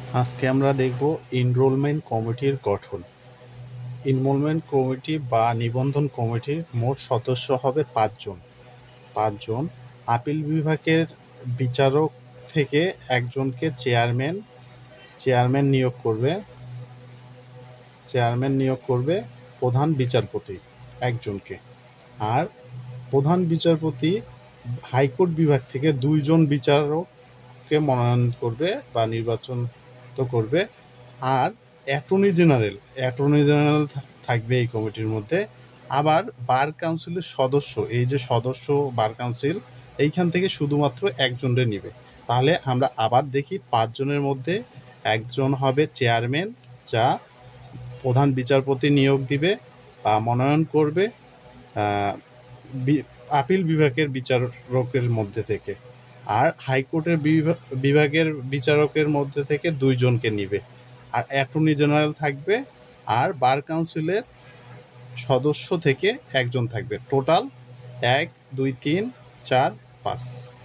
আজকে আমরা দেখব এনরোলমেন্ট কমিটির গঠন। এনরোলমেন্ট কমিটি বা নিবন্ধন কমিটির মোট সদস্য হবে ৫ জন। ৫ জন। আপিল বিভাগের বিচারক থেকে একজনকে চেয়ারম্যান নিয়োগ করবে প্রধান বিচারপতি একজনকে। আর প্রধান বিচারপতি হাইকোর্ট বিভাগ থেকে ২ জন বিচারককে মনোনয়ন করবে বা নির্বাচন করবে। আর অ্যাটর্নি জেনারেল থাকবে এই কমিটির মধ্যে। আবার বার কাউন্সিলের সদস্য, এই যে সদস্য বার কাউন্সিল, এইখান থেকে শুধুমাত্র একজনরে নিবে। তাহলে আমরা আবার দেখি ৫ জনের মধ্যে একজন হবে চেয়ারম্যান, যা প্রধান বিচারপতি নিয়োগ দিবে বা মনোনয়ন করবে আপিল বিভাগের বিচারকের মধ্যে থেকে। আর হাইকোর্টের বিভাগের বিচারকের মধ্যে থেকে ২ জনকে নিবে। আর অ্যাটর্নি জেনারেল থাকবে, আর বার কাউন্সিলের সদস্য থেকে একজন থাকবে। টোটাল ১, ২, ৩, ৪, ৫।